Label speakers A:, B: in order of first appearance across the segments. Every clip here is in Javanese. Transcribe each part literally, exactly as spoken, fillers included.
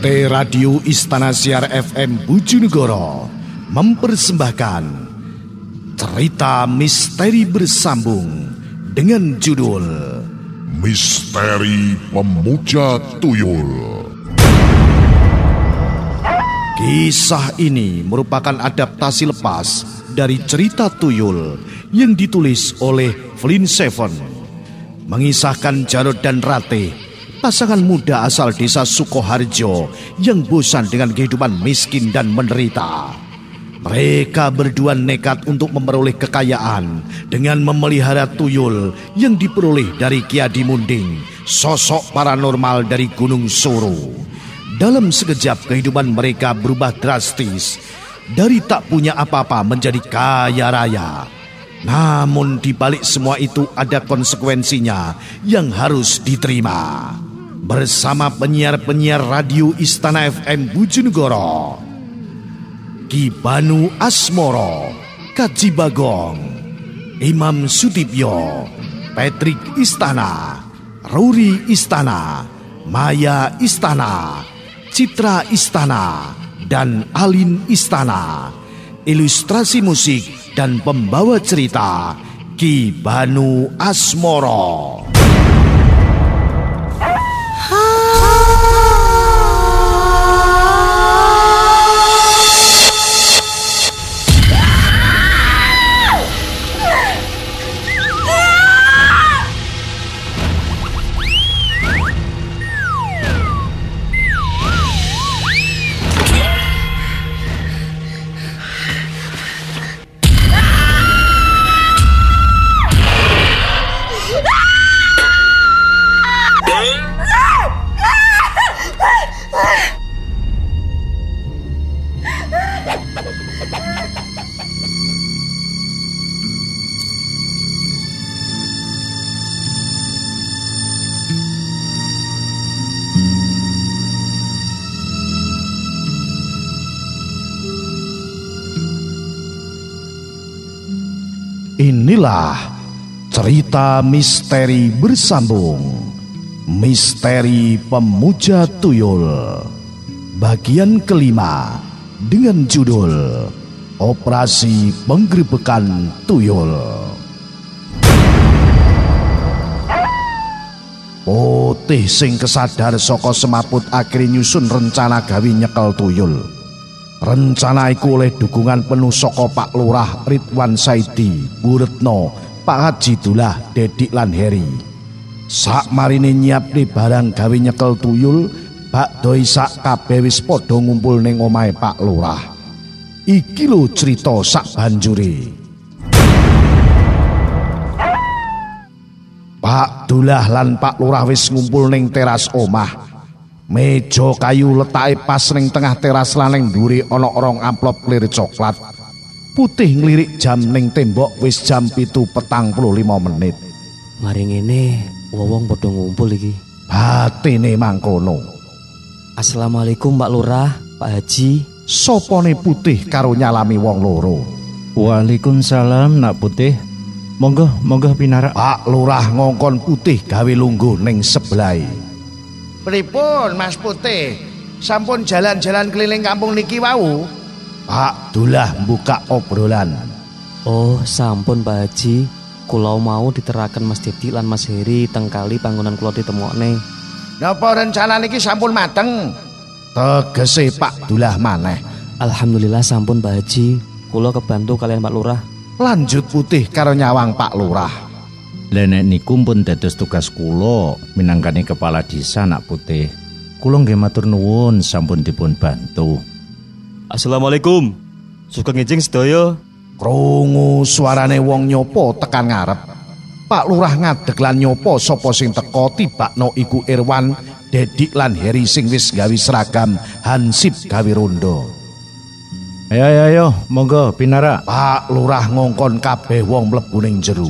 A: T Radio Istana Siar F M Bojonegoro mempersembahkan cerita misteri bersambung dengan judul
B: Misteri Pemuja Tuyul.
A: Kisah ini merupakan adaptasi lepas dari cerita Tuyul yang ditulis oleh Flynn Seven, mengisahkan Jarod dan Ratih, pasangan muda asal desa Sukoharjo yang bosan dengan kehidupan miskin dan menderita. Mereka berdua nekat untuk memperoleh kekayaan dengan memelihara tuyul yang diperoleh dari Ki Adi Munding, sosok paranormal dari Gunung Soro. Dalam sekejap kehidupan mereka berubah drastis, dari tak punya apa-apa menjadi kaya raya. Namun di balik semua itu ada konsekuensinya yang harus diterima. Bersama penyiar-penyiar radio Istana F M Bojonegoro, Ki Banu Asmoro, Kaji Bagong, Imam Sutibyo, Patrick Istana, Ruri Istana, Maya Istana, Citra Istana, dan Alin Istana. Ilustrasi musik dan pembawa cerita Ki Banu Asmoro. Inilah cerita misteri bersambung, Misteri Pemuja Tuyul, bagian kelima dengan judul Operasi Penggerebekan Tuyul. Putih sing kesadar saka semaput akhirnya nyusun rencana gawe nyekel tuyul. Rencana iku oleh dukungan penuh saka Pak Lurah Ridwan Saidi, Bu Retno, Pak Haji Dullah, Dedik lan Heri. Sak marine nyiapne barang gawe nyekel tuyul, Pak Doi sak kabeh wis padha ngumpul ning omahe Pak Lurah. Iki lho crita sak banjure. Pak Dullah lan Pak Lurah wis ngumpul ning teras omah. Meja kayu letake pas ning tengah teras lan ning ndhure ana rong amplop clear coklat. Putih nglirik jam ning tembok wis jam pitu petang puluh lima menit.
C: Mari ngene, wong padha ngumpul iki.
A: Batine mangkono.
C: Assalamualaikum Pak Lurah, Pak Haji.
A: Sopone Putih karo nyalami wong loro.
D: Waalaikumsalam Nak Putih. Monggo, monggo pinarak.
A: Pak Lurah ngongkon Putih gawe lungguh ning sebelahe.
E: Pripun Mas Putih? Sampun jalan-jalan keliling kampung niki wau?
A: Pak Dullah buka obrolan.
C: Oh, sampun Pak Haji. Kula mau diteraken Mas Dedik lan Mas Heri teng kali panggonan kula ditemokne.
E: Napa rencana niki sampun mateng?
A: Tegese Pak Dullah maneh.
C: Alhamdulillah sampun Pak Haji. Kula kebantu kalian Pak Lurah.
A: Lanjut Putih karo nyawang Pak Lurah.
D: Lenek niku pun dados tugas kula minangkani kepala desa Nak Putih. Kula nggih matur nuwun sampun dipun bantu.
C: Assalamualaikum. Sugeng ngijing sedaya.
A: Krungu suarane wong nyopo tekan ngarep. Pak Lurah ngadeg lan nyopo sapa sing teka tibakno iku Irwan, Dedik lan Heri sing wis gawe seragam hansip gawe rondo.
D: Ayo ayo ayo, monggo pinarak.
A: Pak Lurah ngongkon kabeh wong mlebu ning jero.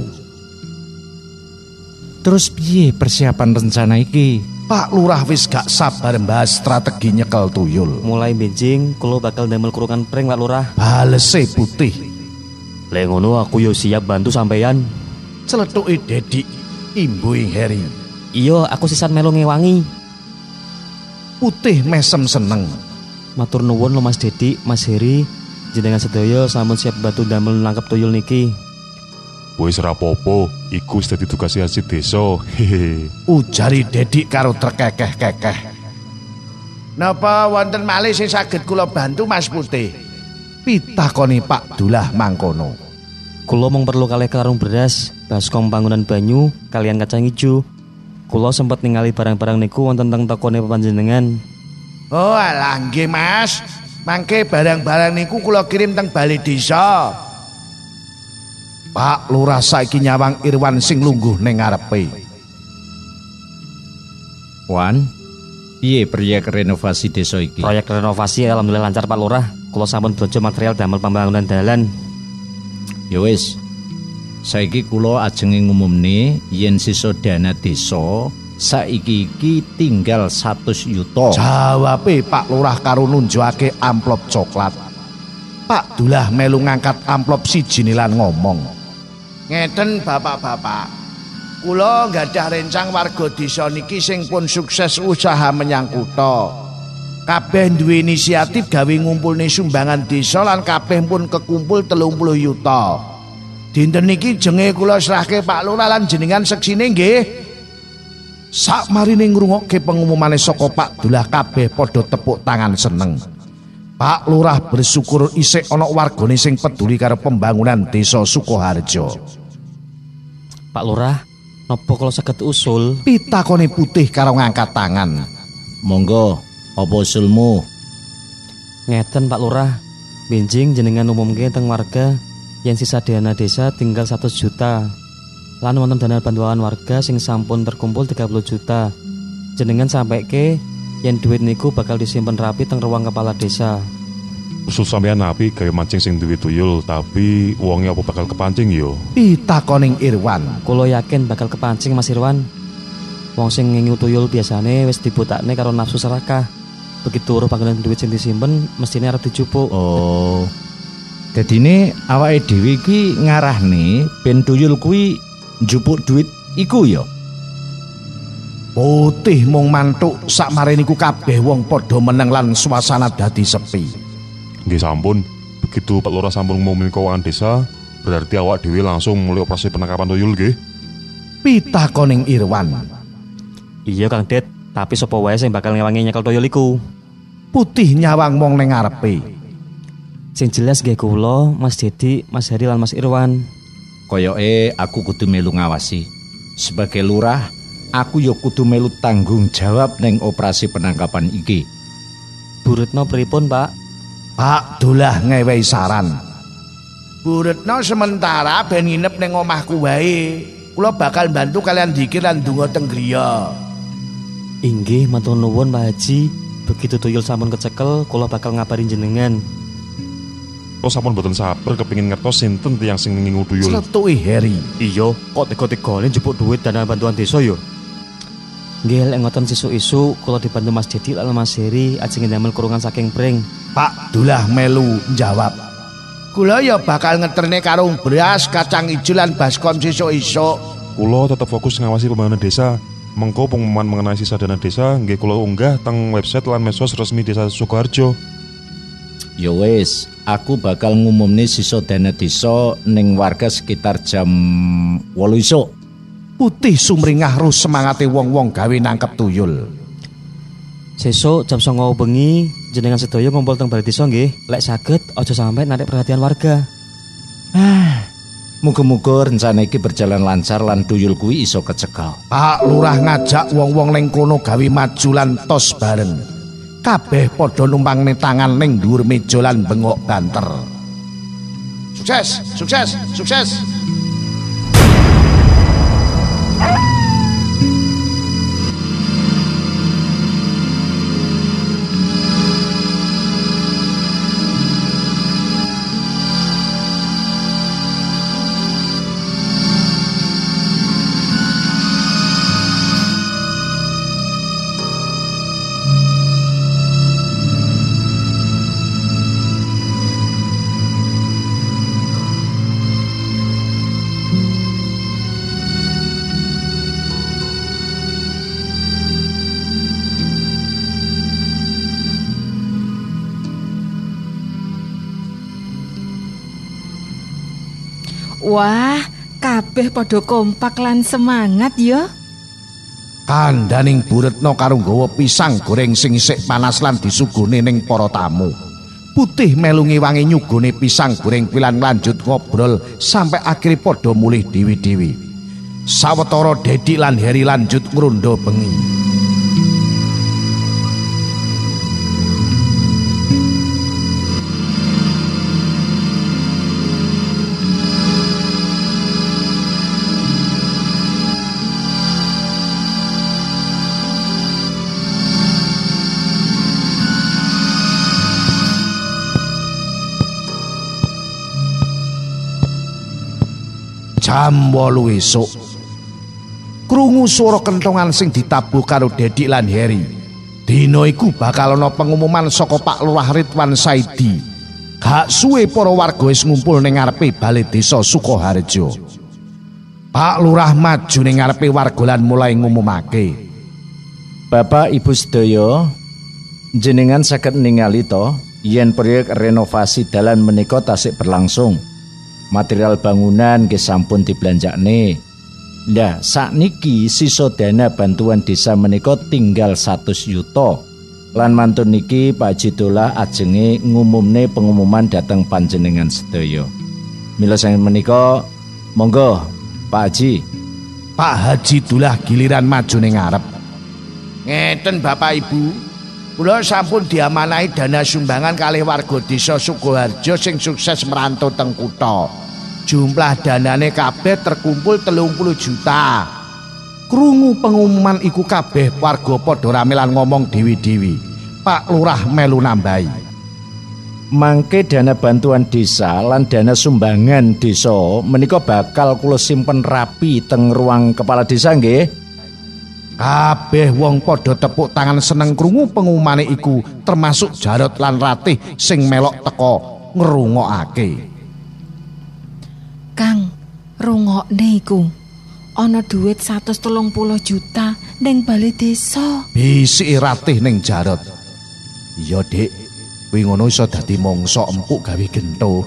D: Terus piye persiapan rencana iki?
A: Pak Lurah wis gak sabar mbahas strategi nyekel tuyul.
C: Mulai benjing kula bakal damel kurungan pring Pak Lurah.
A: Balese Putih.
C: Lek ngono aku yo siap bantu sampeyan.
A: Celetuke Dedik, imbuing Heri.
C: Iya, aku sisan melu ngewangi.
A: Putih mesem seneng.
C: Matur nuwun lho Mas Dedi, Mas Heri, jenengan sedaya sampun siap bantu damel nangkep tuyul niki.
B: Wis ora apa-apa, iku wis dadi tugas Hansip desa. Hehe.
A: Ujari Dedik karo terkekeh-kekeh.
E: Napa wonten malih sing saged kula bantu Mas Putih?
A: Pitakoni Pak Dulah mangkono.
C: Kula mung perlu kalih karung beras, baskom bangunan banyu, kalian kacang ijo. Kula sempat ningali barang-barang niku wonten teng tokone panjenengan.
E: Oh alah nggih Mas. Mangke barang-barang niku kula kirim teng balai desa.
A: Pak Lurah saiki nyawang Irwan sing lungguh ning ngarepe.
D: Wan, piye proyek renovasi desa iki?
C: Proyek renovasi alhamdulillah lancar Pak Lurah. Kula sampun belanja material damel pembangunan dalan.
D: Ya wis. Saiki kula ajenge ngumumne yen sisa dana desa saiki iki tinggal seratus yuta.
A: Jawabe Pak Lurah karo nunjukake amplop coklat. Pak Dulah melu ngangkat amplop siji lan ngomong.
E: Ngeten bapak-bapak. Kula nggadah rencang warga desa niki sing pun sukses usaha menyang kutha. Kabeh duwe inisiatif gawe ngumpulne sumbangan desa lan kabeh pun kekumpul telung puluh yuta. Dinten niki jenge kula serahke Pak Lurah lan jenengan seksine nggih.
A: Sakmarine ngrungokke pengumumane saka Pak Dulah kabeh padha tepuk tangan seneng. Pak Lurah bersyukur isih ana wargane sing peduli karo pembangunan desa Sukoharjo.
C: Pak Lurah, napa kula saged usul?
A: Pitakone Putih karo ngangkat tangan.
D: Monggo, apa usulmu?
C: Ngeten Pak Lurah, benjing jenengan umumke teng warga yen sisa dana desa tinggal seratus juta. Lan wonten dana bantuan warga sing sampun terkumpul tiga puluh juta. Jenengan sampaike yen duit niku bakal disimpen rapi teng ruang kepala desa.
B: Usul sampean api gawe mancing sing duwe tuyul, tapi wonge apa bakal kepancing yo?
A: Pitakoning Irwan.
C: Kula yakin bakal kepancing Mas Irwan. Wong sing ngingu tuyul biasane wis dibutakne karo nafsu serakah. Begitu weruh panggonan duit sing disimpen mestine arep dijupuk.
D: Oh. Dadine awake dhewe iki ngarahne ben tuyul kuwi njupuk duit iku ya.
A: Putih mung mantuk sakmarene niku kabeh wong padha meneng lan suasana dadi sepi.
B: Nggih sampun, begitu Pak Lurah sampun ngumumin keuangan desa, berarti awak dhewe langsung mulai operasi penangkapan tuyul nggih.
A: Pitakoning Irwan.
C: Iya Kang Det, tapi sapa wae sing bakal ngewangi nyekel tuyul iku?
A: Putih nyawang mong ning ngarepe.
C: Sing jelas nggih kula, Mas Dedi, Mas Heri lan Mas Irwan.
D: Koyoke aku kudu melu ngawasi. Sebagai lurah, aku ya kudu melu tanggung jawab ning operasi penangkapan iki.
C: Bu Retno pripun, Pak?
A: Pak Dulah ngewehi saran.
E: Bu Retno sementara ben nginep ning omahku wae. Kula bakal bantu kalian dikir lan donga teng griya.
C: Inggih, matur nuwun Pak Haji. Begitu tuyul sampun kecekel, kula bakal ngabarin jenengan.
B: Kok sampun boten sabar kepengin ngertos sinten tiyang sing ngingu tuyul.
A: Sletuki Heri.
C: Iya, kok tega-tegane njupuk duit dana bantuan desa ya? Nggih, lek ngoten sesuk-esuk kula dibantu Mas Dedi lan Mas Heri ajeng ndamel kurungan saking pring.
A: Pak Dulah melu njawab.
E: Kula ya bakal ngeterne karung beras, kacang ijo lan baskom sesuk-esuk.
B: Kula tetep fokus ngawasi pembangunan desa. Mengko pengumuman mengenai sisa dana desa nggih kula unggah teng website lan medsos resmi Desa Sukoharjo.
D: Ya wis, aku bakal ngumumne sisa dana desa ning warga sekitar jam wolu isuk.
A: Putih sumringah ru semangate wong-wong gawe nangkep tuyul.
C: Sesuk jam songo bengi jenengan sedaya ngumpul teng balai desa nggih. Lek saged aja sampai narik perhatian warga.
D: Ah, muga-muga rencana iki berjalan lancar lan tuyul kuwi iso kecekel.
A: Pak Lurah ngajak wong-wong ning kono gawe maju lan tos bareng. Kabeh padha numpangne tangan ning dhuwur meja lan bengok banter.
E: Sukses, sukses, sukses.
F: Wah, kabeh padha kompak lan semangat ya.
E: Kandaning Bu Retno karo nggawa pisang goreng sing isih panas lan disuguhne ning para tamu. Putih melu ngewangi nyugone pisang goreng pilan lanjut ngobrol sampai akhirnya padha mulih dewi-dewi. Sawetara Dedi lan Heri lanjut ngrondo bengi. Jam wolu esuk krungu swara kentongan sing ditabuh karo Dedi lan Heri. Dina iku bakal ana pengumuman saka Pak Lurah Ridwan Saidi. Gak suwe para warga wis ngumpul ning ngarepe Balai Desa Sukoharjo. Pak Lurah maju ning ngarepe warga lan mulai ngumumake.
D: Bapak Ibu sedaya, jenengan saged ningali to yen proyek renovasi dalan menika tasik berlangsung. Material bangunan nggih sampun dibelanjakne. Lah sakniki sisa dana bantuan desa menika tinggal seratus yuta. Lan mantun niki Pak Haji Dolah ajenge ngumumne pengumuman dhateng panjenengan sedaya. Mila sang menika monggo Pak Haji.
E: Pak Haji Dolah giliran maju ning ngarep. Ngeten Bapak Ibu, kula sampun diamanahi dana sumbangan kalih warga desa Sukoharjo sing sukses merantau teng kutha. Jumlah danane kabeh terkumpul telung puluh juta. Krungu pengumuman iku kabeh warga padha rame lan ngomong dewi-dewi. Pak Lurah melu nambahi.
D: Mangke dana bantuan desa lan dana sumbangan desa menika bakal kula simpen rapi teng ruang kepala desa nggih.
E: Kabeh wong padha tepuk tangan seneng krungu pengumumane iku, termasuk Jarot lan Ratih sing melok teka ngrungokake.
F: Kang, rungokne iku. Ana dhuwit seratus telung puluh juta ning Balai Desa.
E: Bisiki Ratih ning Jarot. Iya, Dik. Kuwi ngono iso dadi mangsa empuk gawe gento.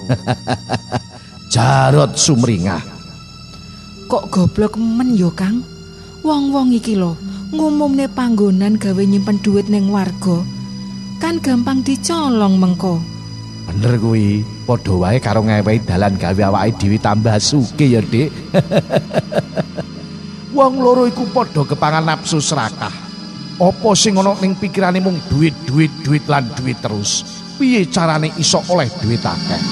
E: Jarot sumringah.
F: Kok goblok men yo, Kang? Wong-wong iki lho ngumumne panggonan gawe nyimpen dhuwit ning warga. Kan gampang dicolong mengko.
E: Bener kuwi, padha wae karo ngewehi dalan gawe awake dhewe tambah sugih ya, Dik. Wong loro iku padha kepangan nafsu serakah. Apa sing ana ning pikirane mung duit, duit, duit lan duit terus. Piye carane iso oleh duit akeh?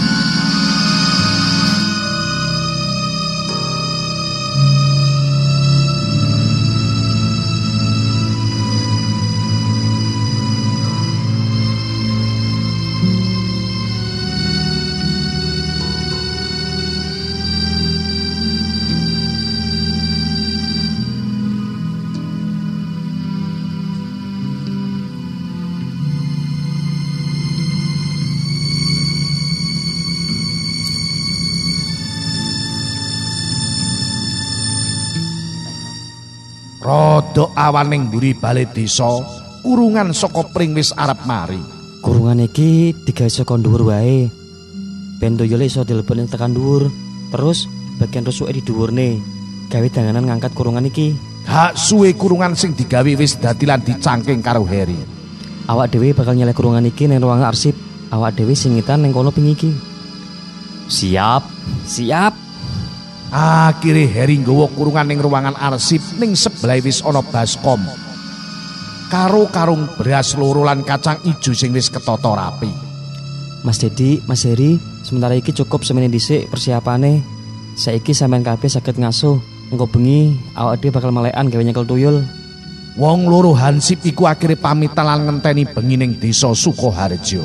E: Rodok awan ning mburi Balai Desa, kurungan saka pring wis arep mari.
C: Kurungan iki digawe saka dhuwur wae. Ben toyole iso dileboni tekan dhuwur. Terus bagian rusuke di dhuwurne. Gawe danganan ngangkat kurungan iki.
E: Gak suwe kurungan sing digawe wis dadi lan dicangking karo Heri.
C: Awak dhewe bakal nyeleh kurungan iki ning ruang arsip. Awak dhewe singitan ning kono ping iki. Siap, siap.
E: Akhire Heri nggawa kurungan ning ruangan arsip ning sebelah wis ana baskom. Karo karung beras loro lan kacang ijo sing wis ketata rapi.
C: Mas Dedi, Mas Heri, sementara iki cukup semene dhisik persiapane. Saiki sampean kabeh saged ngasuh. Engko bengi awak dhewe bakal melekan gawe nyekel tuyul.
E: Wong loro hansip iku akhire pamitan lan ngenteni bengi ning desa Sukoharjo.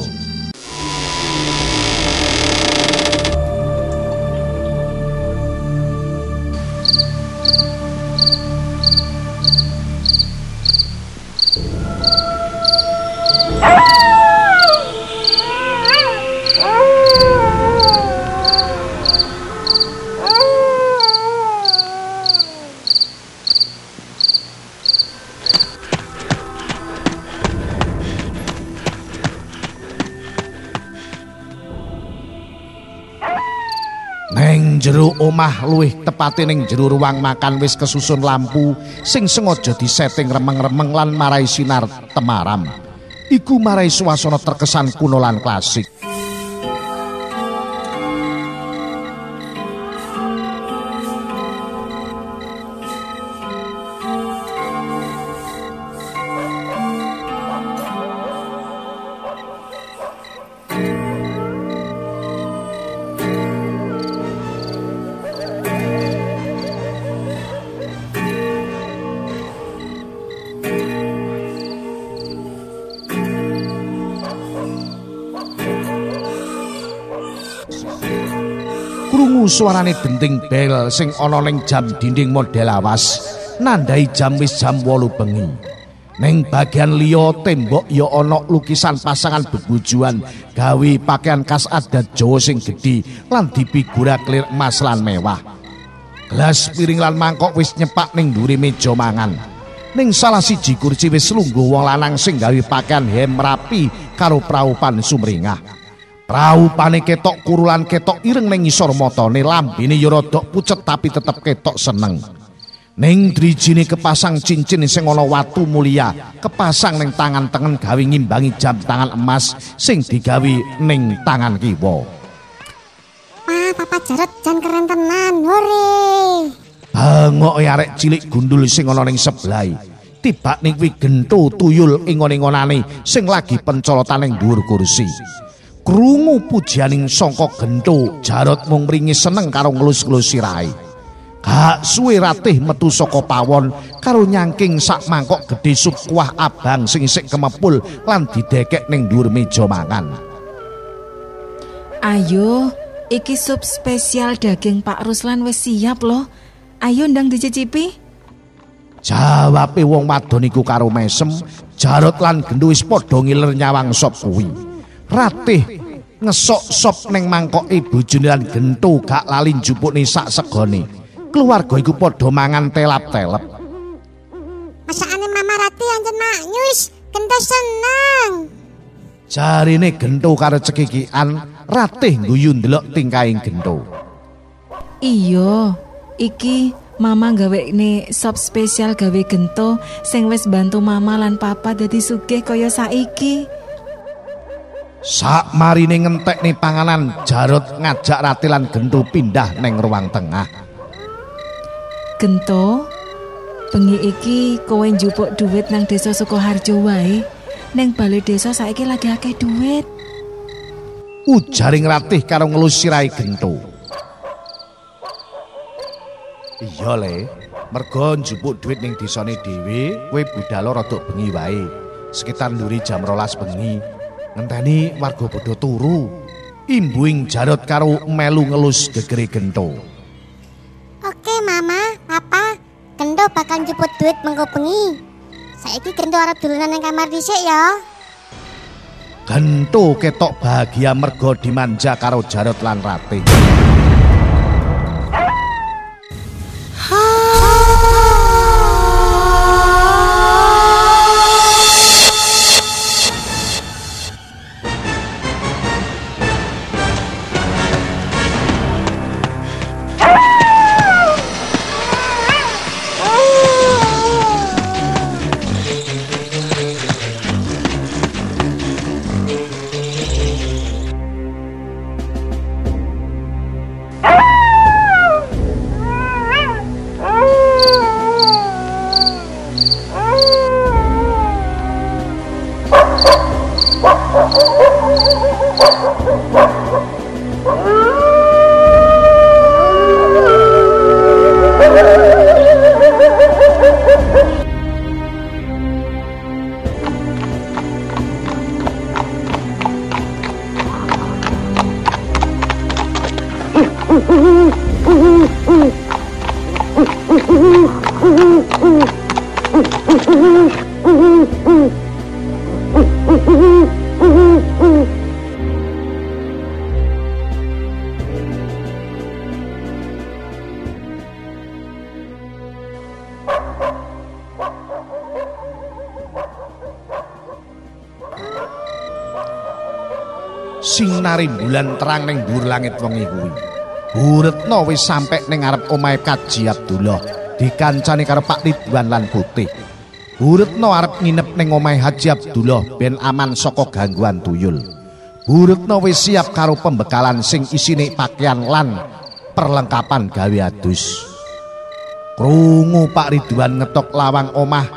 E: Neng jero omah luwih tepate ning jero ruang makan wis kesusun lampu sing sengaja disetting remeng-remeng lan marai sinar temaram. Iku marai suasana terkesan kuno lan klasik. Krungu suarane denting bel sing ana ning jam dinding model awas nandai jam wis jam wolu bengi. Ning bagian liya tembok ya ana lukisan pasangan bebujuan gawe pakaian khas adat Jawa sing gedhi lan dipigura kelir emas lan mewah. Gelas piring lan mangkok wis nyepak ning ndhure meja mangan. Ning salah siji kursi wis lungguh wong lanang sing gawe pakaian hem rapi karo praupan sumringah. Praupane ketok kurulan ketok ireng ning ngisor matane, lambene ya rada pucet tapi tetep ketok seneng. Ning drijine kepasang cincin sing ana watu mulia, kepasang ning tangan tengen gawe ngimbangi jam tangan emas sing digawe ning tangan kiwa.
G: Wah, Papa Jarot jan keren tenan, hore.
E: Bangok arek cilik gundul sing ana ning sebelahe. Tibak ning kuwi gento tuyul ingon-ingonane sing lagi pencolotan ning dhuwur kursi. Krungu pujianing sangka gento, Jarot mung mringi seneng karo ngelus-ngelus sirahe. Gak suwe Ratih metu saka pawon karo nyangking sak mangkok gedhe sup kuah abang sing isik kemepul lan didekek ning dhuwur meja mangan.
F: Ayo, iki sup spesial daging Pak Ruslan wis siap loh. Ayo ndang dicicipi.
E: Jawabe wong wadon iku karo mesem, Jarot lan Gento wis padha ngiler nyawang sop kuwi. Ratih ngesok sop ning mangkoke bojone lan Gento gak lali njupukne sak segone. Keluarga iku padha mangan telap-telep.
G: Masakane Mama Ratih anjen maknyus, Gento seneng.
E: Jarine Gento karo cekikikan, Ratih guyu ndelok tingkahing Gento.
F: Iya, iki Mama gawekne sop spesial gawe Gento sing wis bantu Mama lan Papa dadi sugih kaya saiki.
E: Sak marine ngentekne panganan, Jarot ngajak Ratih lan Gento pindah ning ruang tengah.
F: Gento, bengi iki kowe njupuk duit nang desa Sukoharjo wae. Ning bale desa saiki lagi akeh duit.
E: Ujaring Ratih karo ngelus sirahe Gento. Iya le, mergo njupuk duit ning desane dhewe, kowe budal rada bengi wae. Sekitar nduri jam rolas bengi. Ngenteni warga padha turu. Imbuing Jarot karo melu ngelus gegere Gento.
G: Oke Mama, Papa, Gento bakal njupuk duit mengko bengi. Saiki Gento arep dolanan ning kamar dhisik ya.
E: Gento ketok bahagia mergo dimanja karo Jarot lan Ratih. Sinari bulan terang ning dhuwur langit wengi kuwi. Bu Retno wis sampe ning ngarep omahe Kaji Abdullah, dikancani karo Pak Ridwan lan Putih. Bu Retno arep nginep ning omahe Haji Abdullah ben aman saka gangguan tuyul. Bu Retno wis siap karo pembekalan sing isine pakaian lan perlengkapan gawe adus. Krungu Pak Ridwan ngetok lawang omah.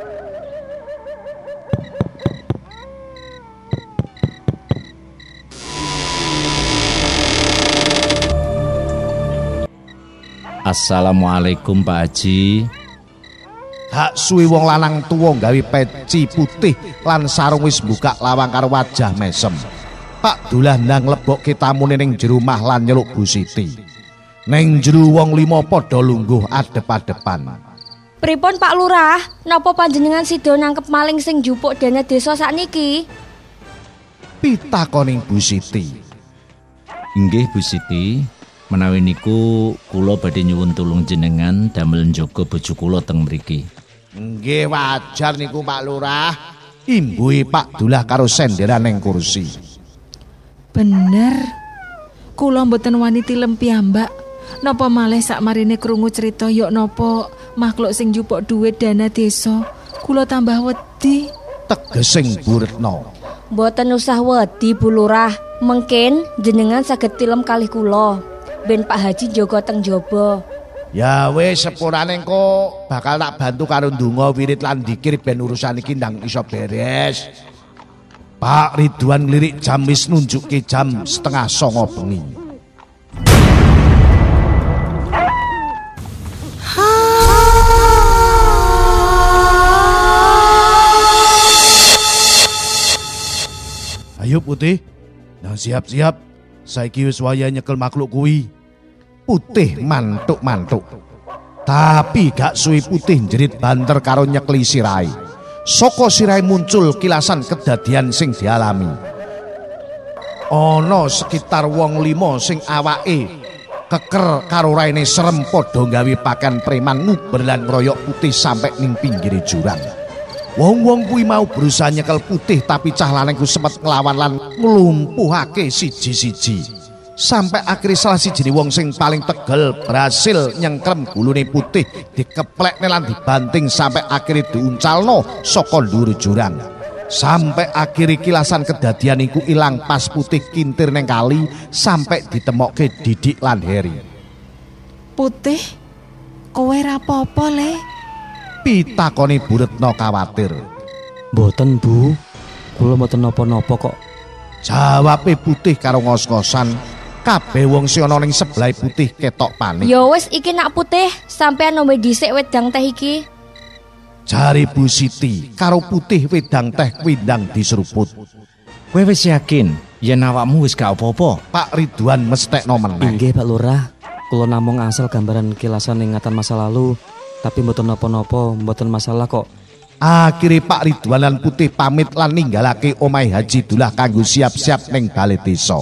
D: Assalamualaikum Pak Haji.
E: Hak suwi wong lanang tuwa gawe peci putih lan sarung wis buka lawang karo wajah mesem. Pak Dullah ndang lebokke tamune ning jero omah lan nyeluk Bu Siti. Ning jero wong lima padha lungguh adep-adepan.
H: Pripun Pak Lurah, napa panjenengan sida nangkep maling sing njupuk dana desa sakniki?
E: Pitakoning Bu Siti.
D: Inggih Bu Siti, menawi niku kula badhe nyuwun tulung jenengan damel njaga bojo kula teng mriki.
E: Nggih wajar niku Pak Lurah. Imbuhe Pak Dullah karo senderan ning kursi.
F: Bener. Kula mboten wani tilem piyambak. Napa malih sakmarine krungu cerita yok napa makhluk sing njupuk dhuwit dana desa. Kula tambah wedi.
E: Tegesing Bu Retno.
H: Mboten usah wedi Bu Lurah. Mungkin jenengan saged tilem kalih kula. Ben Pak Haji njaga teng jaba.
E: Ya wis sepurane engko bakal tak bantu karo ndonga wirid lan dikir ben urusan iki ndang iso beres. Pak Ridwan ngelirik jam wis nunjukke jam setengah songo bengi. Ayo Putih, nah siap-siap. Saiki wis waya nyekel makhluk kuwi. Putih mantuk-mantuk. Tapi gak suwi Putih njerit banter karo nyekli sirahe. Saka sirahe muncul kilasan kedadian sing dialami. Ana sekitar wong lima sing awake keker karo raine serem padha gawe pakaian preman nguber lan ngroyok Putih sampai ning pinggire jurang. Wong-wong kuwi mau berusaha nyekel Putih tapi cah lanang ku sempat nglawan lan nglumpuhake siji-siji. Sampai akhirnya salah siji wong sing paling tegel berhasil nyengkrem gulune Putih, dikeplekne lan dibanting sampai akhirnya diuncalno saka dhuwur jurang. Sampai akhirnya kilasan kedadian iku ilang pas Putih kintir neng kali sampai ditemokke Didik lan Heri.
F: Putih, kowe ra apa-apa le?
E: Pitakoni Bu Retno kawatir.
C: Mboten Bu, kula mboten napa-napa kok.
E: Jawabe Putih karo ngos-ngosan. Kabeh wong sing ana ning sebelah Putih ketok panik.
H: Ya wis iki nak Putih, sampean nombe dhisik wedang teh iki.
E: Jari Bu Siti karo Putih wedang teh kuwi ndang diseruput.
D: Kowe wis yakin yen awakmu wis gak apa-apa?
E: Pak Ridwan mestekno meneh.
C: Inggih Pak Lurah, kula namung asal gambaran kilasan ingatan masa lalu, tapi mboten napa-napa, mboten masalah kok.
E: Akhire Pak Ridwan lan Putih pamit lan ninggalake omahe Haji Dullah kanggo siap-siap ning balai desa.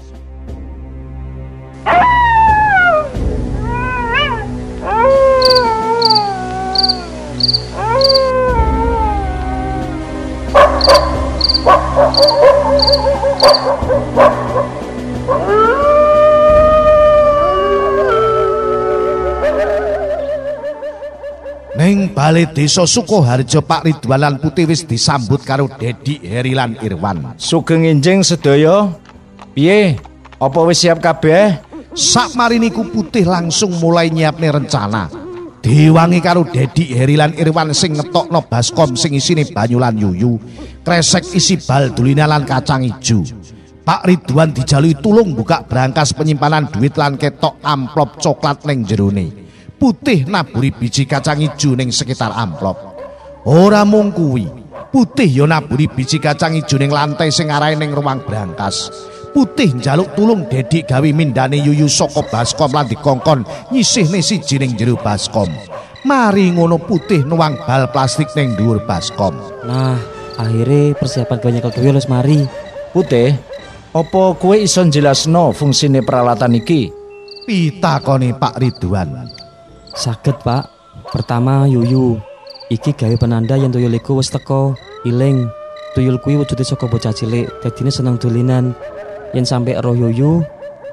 E: Ning balai desa Sukoharjo Pak Ridwan lan Putih wis disambut karo Dedi, Heri lan Irwan.
D: Sugeng enjing sedaya. Piye? Apa wis siap kabeh?
E: Sakmari niku Putih langsung mulai nyiapne rencana. Diwangi karo Dedi, Heri lan Irwan sing ngetokno baskom sing isine banyu lan yuyu, kresek isi bal dulina lan kacang ijo. Pak Ridwan dijalui tulung buka brankas penyimpanan duit lan ketok amplop coklat ning jerone. Putih naburi biji kacang ijo ning sekitar amplop. Ora mung kuwi, Putih yo naburi biji kacang ijo ning lantai sing arahe ning ruang brankas. Putih njaluk tulung Dedi gawe mindane yuyu saka baskom lan dikongkon nyisihne siji ning jero baskom. Mari ngono Putih nuwang bal plastik ning dhuwur baskom.
C: Nah, akhirnya persiapan gawe nyekel tuyul wis mari.
D: Putih, apa kowe iso jelasno fungsine peralatan iki?
E: Pitakoni Pak Ridwan.
C: Saged Pak. Pertama yuyu. Iki gawe penanda yen tuyul iku wis teko, iling. Tuyul kuwi wujude saka bocah cilik, dadine seneng dolinan. Yen sampe roh yuyu,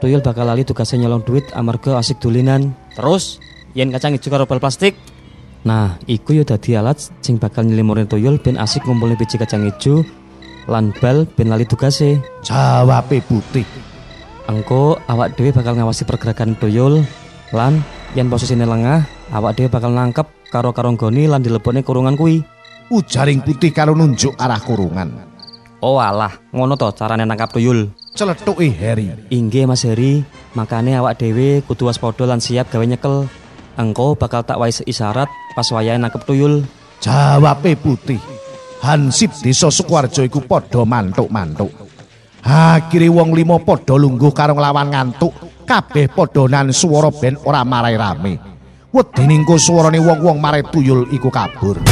C: tuyul bakal lali tugasnya nyolong duit amarga asik dulinan. Terus yen kacang ijo karo bal plastik. Nah, iku yo dadi alat sing bakal nyelimurin tuyul ben asik ngumpulin biji kacang ijo lan bal ben lali tugase.
E: Jawabe putih.
C: Engko awak dhewe bakal ngawasi pergerakan tuyul lan yen posisine lengah, awak dhewe bakal nangkep karo karo nggoni lan dilebokne kurungan kuwi.
E: Ujaring putih karo nunjuk arah kurungan.
C: Oh alah, ngono to carane nangkap tuyul.
E: Celetuke Heri.
C: Inggih Mas Heri, makane awak dhewe kudu waspada lan siap gawe nyekel. Engko bakal tak wae isyarat pas wayahe nangkep tuyul.
E: Jawabe putih. Hansip desa Sukoharjo iku padha mantuk-mantuk. Akhire wong limo padha lungguh karo nglawan ngantuk, kabeh padha nan swara ben ora marai rame. Wedine engko swarane wong-wong marai tuyul iku kabur.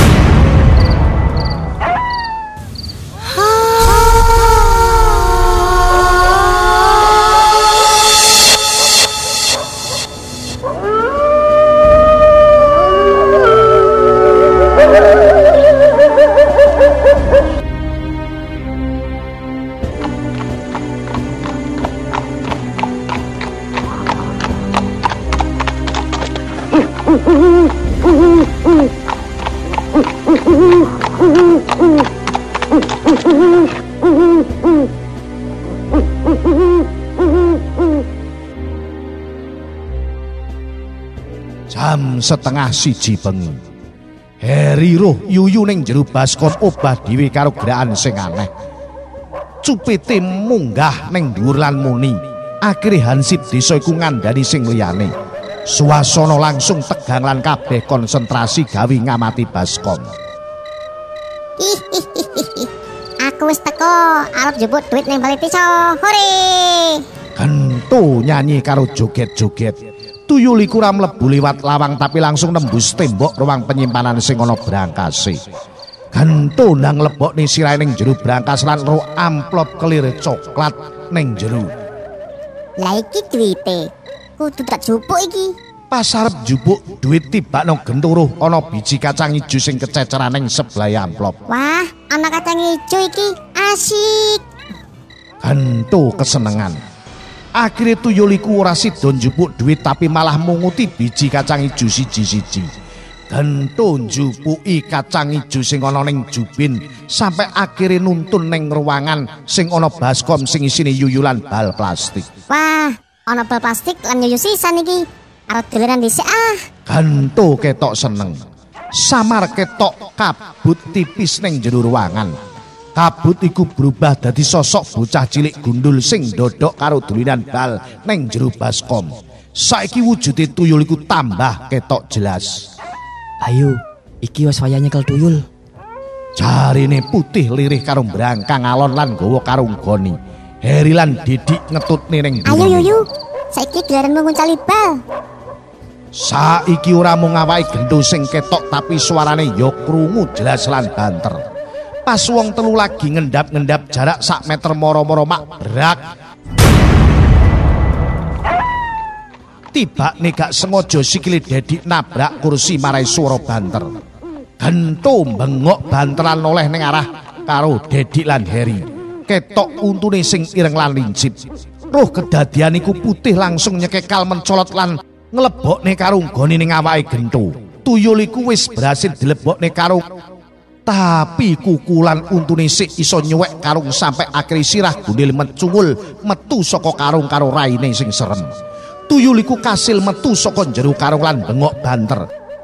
E: Jam setengah siji bengi. Heri roh yuyu ning jero baskom obah dhewe karo gerakan sing aneh. Cupite munggah ning dhuwur lan muni. Akhire Hansip desa iku ngandani sing liyane. Suasana langsung tegang lan kabeh konsentrasi gawe ngamati baskom.
G: Aku wis teko, arep jebut duit ning balik desa. Hore!
E: Gento nyanyi karo joget-joget. Tuyul iku ora mlebu liwat lawang tapi langsung nembus tembok ruang penyimpanan sing ana brangkase. Gento nang lebokne sirahe ning jero brankas lan ro amplop kelir coklat ning jero.
G: Lah iki duwite. Kudu tak jupuk iki.
E: Pas arep jupuk duit tibakno genturuh ana biji kacang ijo sing kececeran ning sebelah amplop.
G: Wah, ana kacang ijo iki. Asik.
E: Gento kesenengan. Akhirnya tuyul iku ora sida njupuk duit tapi malah munguti biji kacang ijo siji-siji. Gento njupuki kacang ijo sing ana ning jubin sampai akhirnya nuntun ning ruangan sing ana baskom sing isine yuyulan bal plastik.
G: Wah, ana bal plastik lan yuyu sisan iki. Arep dolanan dhisik ah.
E: Gento ketok seneng. Samar ketok kabut tipis ning jero ruangan. Kabut iku berubah dadi sosok bocah cilik gundul sing ndodok karo dolinan bal ning jero baskom. Saiki wujude tuyul iku tambah ketok jelas.
C: Ayo, iki wis wayah nyekel tuyul.
E: Jarine putih lirih karo brangkang alon lan gawa karung goni. Heri lan Didik ngetutne ning
G: Ayo yuyu, saiki gelaran menguncali bal.
E: Saiki ora mung awake gento sing ketok tapi suarane ya krungu jelas lan banter. Pas wong telu lagi ngendap-ngendap jarak sak meter moro-moro mak brak. Tibakne gak sengaja sikile Dedik nabrak kursi marai swara banter. Gento bengok banteran oleh ning arah karo Dedik lan Heri. Ketok untune sing ireng lan lincip. Roh kedadian iku putih langsung nyekekal mencolot lan nglebokne karung gone ning awake Gento. Tuyul iku wis berhasil dilebokne karung tapi kukulan untune sik iso nyuwek karung sampai akhir sirah gundil mencungul metu saka karung karo raine sing serem. Tuyul iku kasil metu saka jero karung lan bengok banter.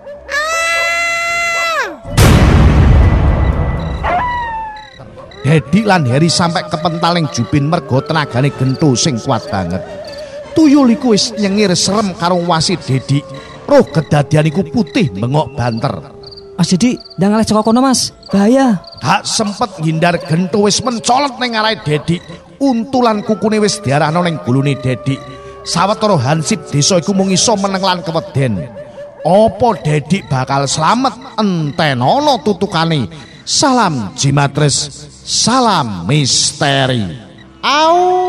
E: Dedik lan Heri sampai kepentaling jubin mergo tenagane Gento sing kuat banget. Tuyul iku wis nyengir serem karo wasi Dedik. Roh kedadian iku putih bengok banter.
C: Mas Didik, ndang alih saka kono Mas. Bahaya.
E: Gak sempet ngindar Gento wis mencolot ning arahe Dedik. Untulan kukune wis diarahno ning gulune Dedik. Sawetara Hansip desa iku mung iso meneng lan keweden. Apa Dedik bakal slamet? Entenono tutukane. Salam Jimatres, salam misteri. Au.